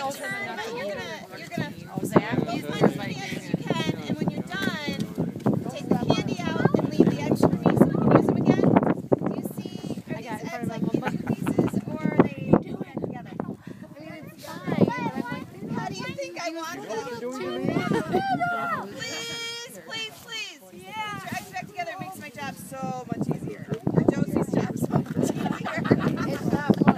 you're gonna use as much candy as you can, and when you're done, take the candy out and leave the extra piece so we can use them again. Do you see? Are these eggs like in two pieces, or are they doing together? I mean, it's fine. How do you think I want them to? Please. Yeah. Put your eggs back together. It makes my job so much easier. Or Josie's job so much easier. It's not fun.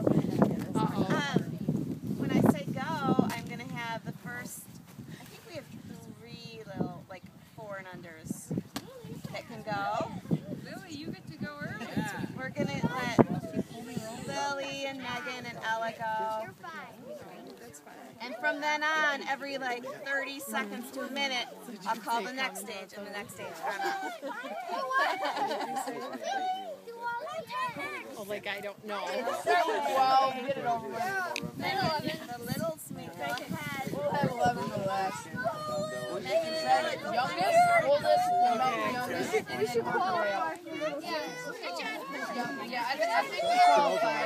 When I say go, I'm going to have the first, I think we have 3 little, like 4 and unders that can go. Lily, you get to go early. Yeah. We're going to let Lily and Megan and Ella go. You're fine. That's fine. And from then on, every like 30 seconds to a minute, I'll call the next stage and the next stage. Oh, like I don't know. Start with 12, get it over with. The littles may go ahead. We'll have 11 for the last. Youngest, oldest, and then youngest, and then work our way out. Yeah, I think we qualified.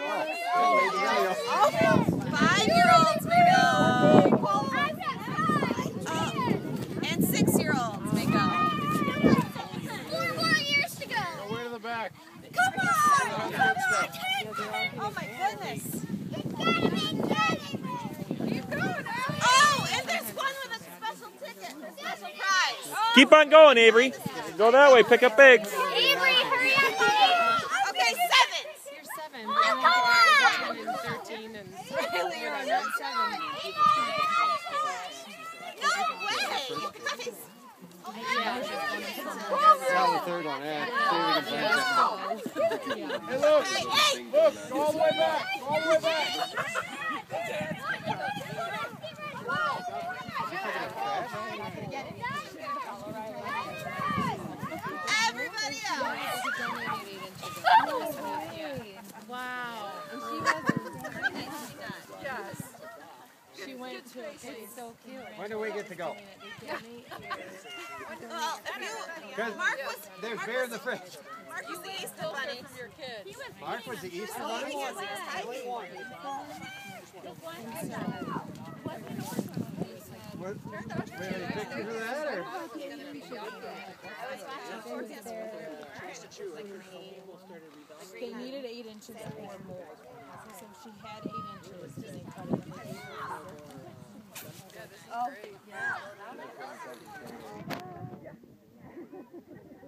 5-year-olds may go. And 6-year-olds may go. 4 more years to go. Go way to the back. Come on! Oh my goodness. Keep going, Oh, and there's one with a special ticket, a special prize. Keep on going, Avery. Go that way. Pick up eggs. Avery, hurry up, Okay, 7. You're 7. Oh, come on! 10 and 13 and Really, you're on 7. No way, you guys. Now the third one, yeah. Hey, look! Hey! Look! Go all the way back! Go all the way back! Everybody else. wow. And she Yes. She went to a place so cute. When do we get to go? Well, Because there's beer in the fridge. Mark was the Easter bunny. Mark was the Easter bunny? What? Any pictures of that? Or? They needed 8 inches or more. So she had 8 inches and they cut it. Oh, yeah.